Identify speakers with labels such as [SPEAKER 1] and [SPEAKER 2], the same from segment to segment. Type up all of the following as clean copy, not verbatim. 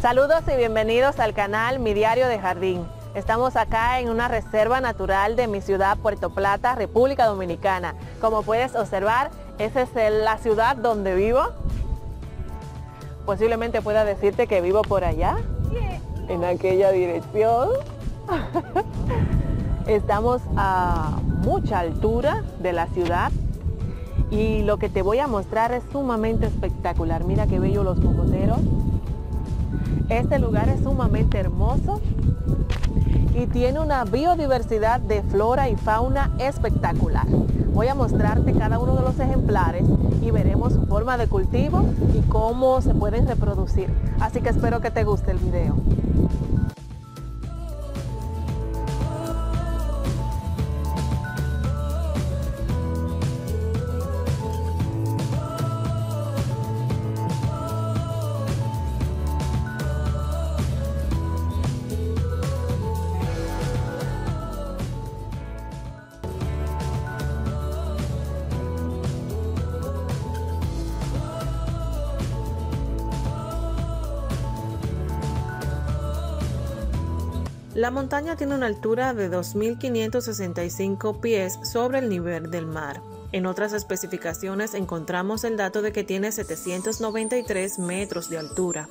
[SPEAKER 1] Saludos y bienvenidos al canal Mi Diario de Jardín. Estamos acá en una reserva natural de mi ciudad, Puerto Plata, República Dominicana. Como puedes observar, esa es la ciudad donde vivo. Posiblemente pueda decirte que vivo por allá, en aquella dirección. Estamos a mucha altura de la ciudad y lo que te voy a mostrar es sumamente espectacular. Mira qué bello los cocoteros. Este lugar es sumamente hermoso y tiene una biodiversidad de flora y fauna espectacular. Voy a mostrarte cada uno de los ejemplares y veremos su forma de cultivo y cómo se pueden reproducir. Así que espero que te guste el video. La montaña tiene una altura de 2.565 pies sobre el nivel del mar. En otras especificaciones encontramos el dato de que tiene 793 metros de altura.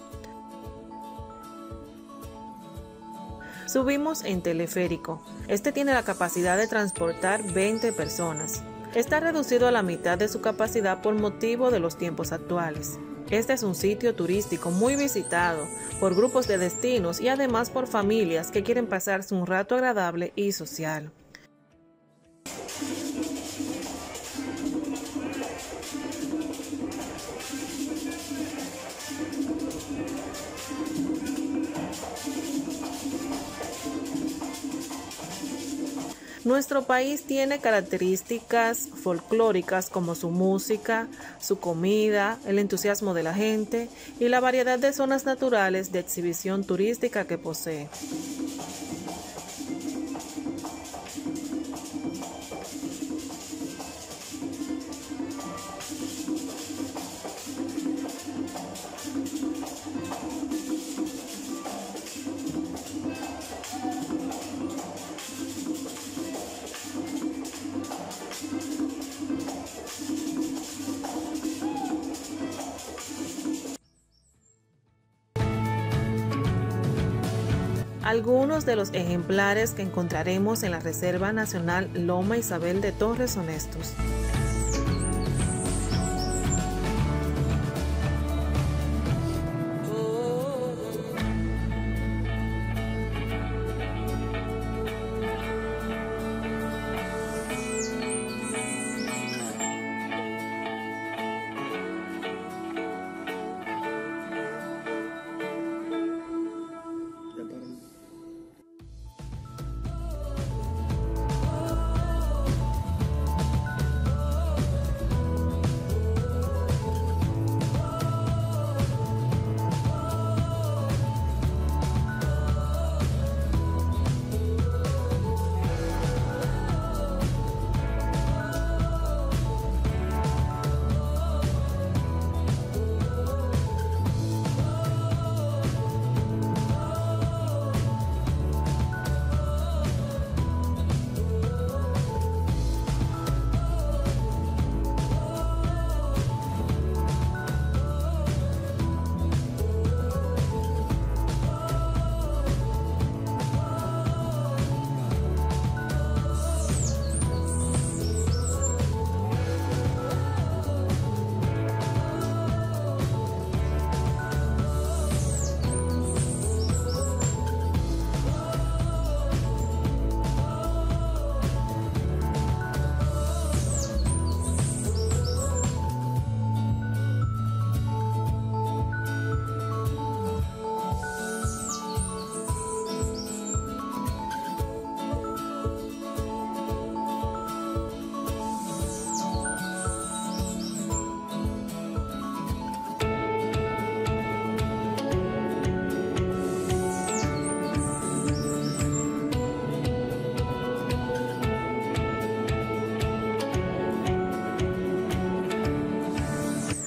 [SPEAKER 1] Subimos en teleférico. Este tiene la capacidad de transportar 20 personas. Está reducido a la mitad de su capacidad por motivo de los tiempos actuales. Este es un sitio turístico muy visitado por grupos de destinos y además por familias que quieren pasarse un rato agradable y social. Nuestro país tiene características folclóricas como su música, su comida, el entusiasmo de la gente y la variedad de zonas naturales de exhibición turística que posee. Algunos de los ejemplares que encontraremos en la Reserva Nacional Loma Isabel de Torres son estos.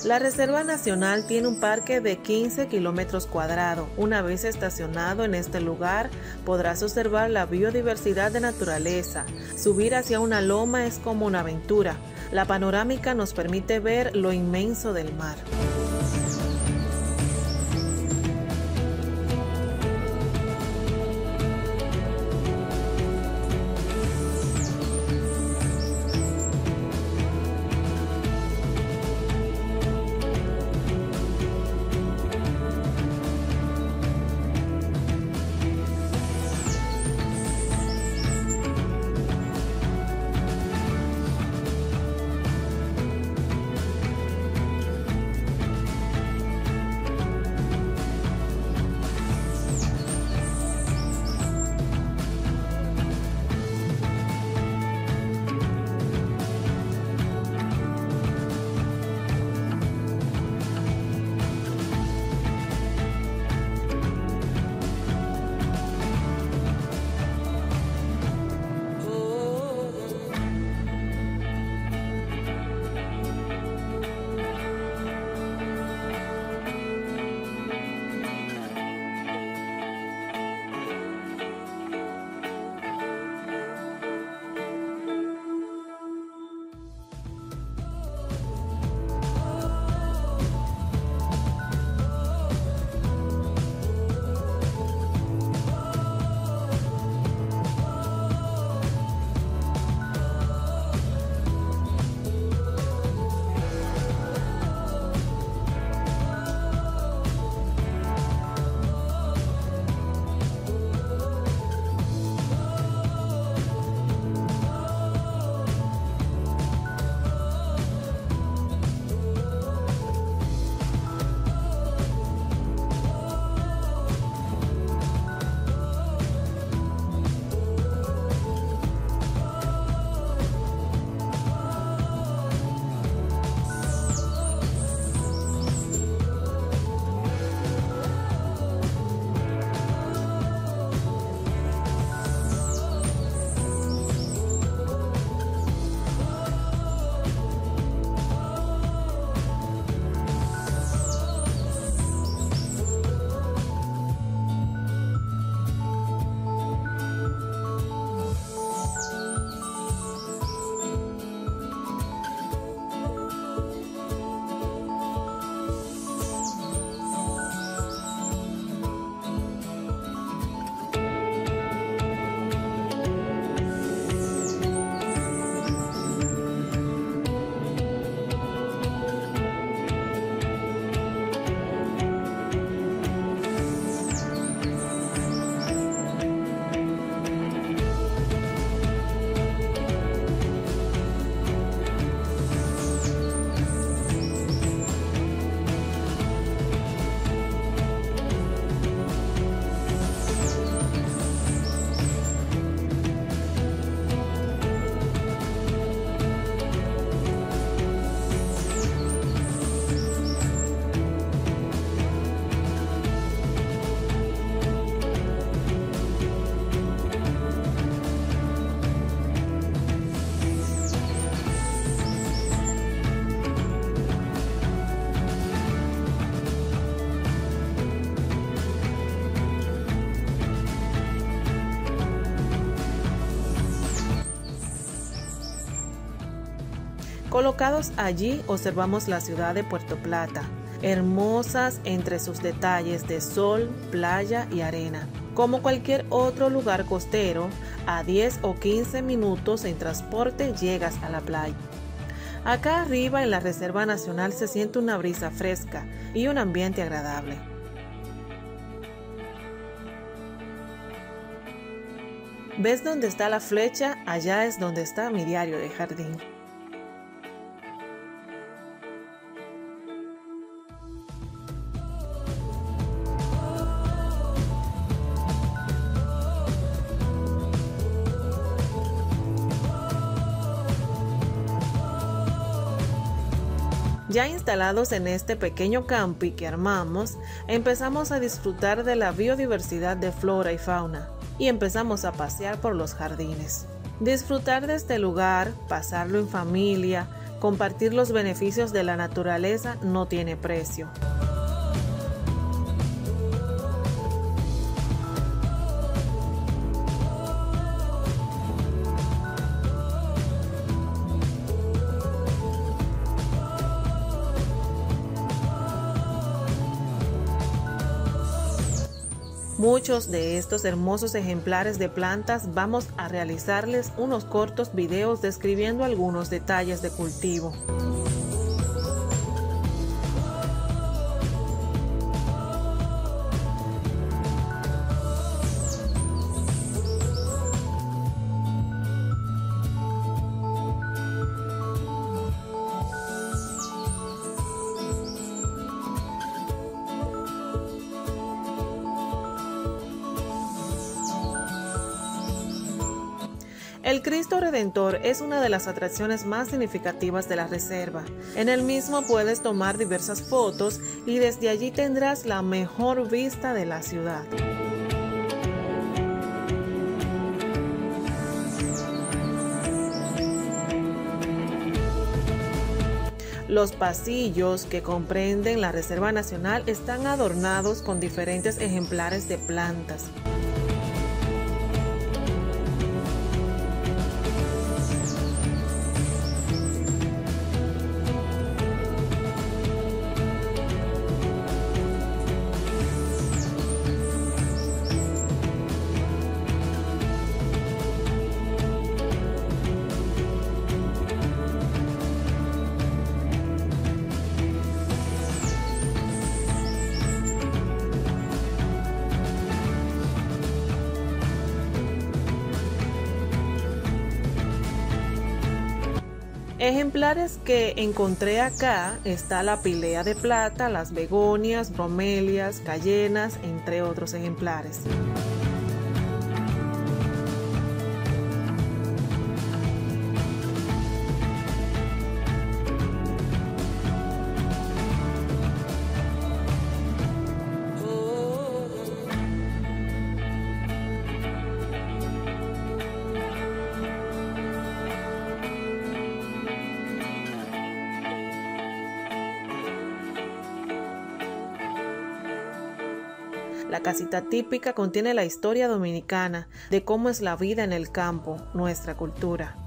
[SPEAKER 1] La Reserva Nacional tiene un parque de 15 kilómetros cuadrados. Una vez estacionado en este lugar, podrás observar la biodiversidad de naturaleza. Subir hacia una loma es como una aventura. La panorámica nos permite ver lo inmenso del mar. Colocados allí observamos la ciudad de Puerto Plata, hermosas entre sus detalles de sol, playa y arena. Como cualquier otro lugar costero, a 10 o 15 minutos en transporte llegas a la playa. Acá arriba en la Reserva Nacional se siente una brisa fresca y un ambiente agradable. ¿Ves dónde está la flecha? Allá es donde está mi diario de jardín. Ya instalados en este pequeño campi que armamos, empezamos a disfrutar de la biodiversidad de flora y fauna y empezamos a pasear por los jardines. Disfrutar de este lugar, pasarlo en familia, Compartir los beneficios de la naturaleza no tiene precio. Muchos de estos hermosos ejemplares de plantas vamos a realizarles unos cortos videos describiendo algunos detalles de cultivo. El Cristo Redentor es una de las atracciones más significativas de la reserva. En el mismo puedes tomar diversas fotos y desde allí tendrás la mejor vista de la ciudad. Los pasillos que comprenden la Reserva Nacional están adornados con diferentes ejemplares de plantas. Ejemplares que encontré acá está la pilea de plata, las begonias, bromelias, cayenas, entre otros ejemplares. La casita típica contiene la historia dominicana de cómo es la vida en el campo, nuestra cultura.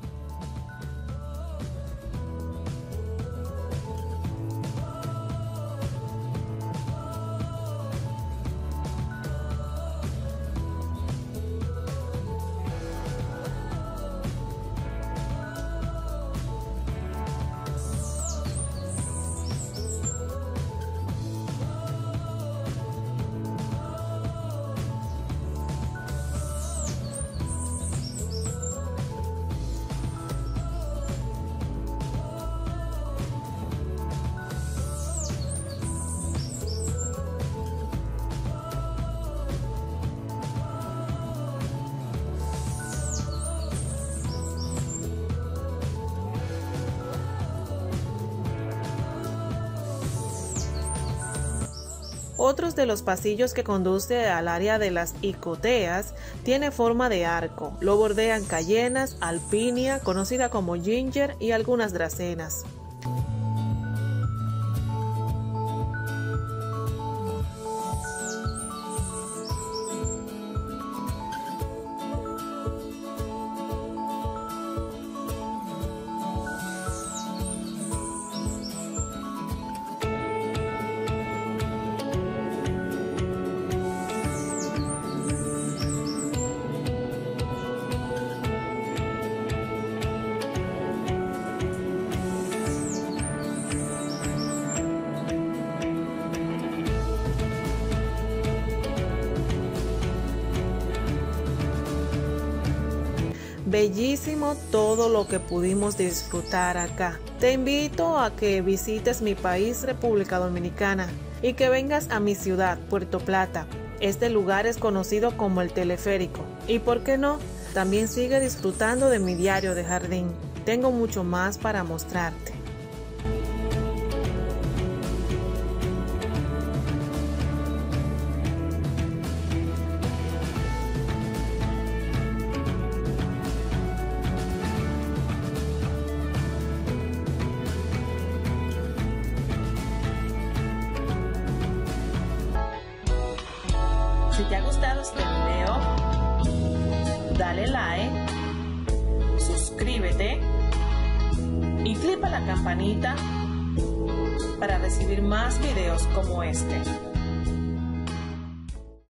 [SPEAKER 1] Otros de los pasillos que conduce al área de las icoteas tiene forma de arco. Lo bordean cayenas, alpinia, conocida como ginger, y algunas dracenas. Bellísimo todo lo que pudimos disfrutar acá. Te invito a que visites mi país, República Dominicana, y que vengas a mi ciudad, Puerto Plata. Este lugar es conocido como el Teleférico. Y por qué no, también sigue disfrutando de mi diario de jardín. Tengo mucho más para mostrarte.
[SPEAKER 2] Si te ha gustado este video, dale like, suscríbete y clica la campanita para recibir más videos como este.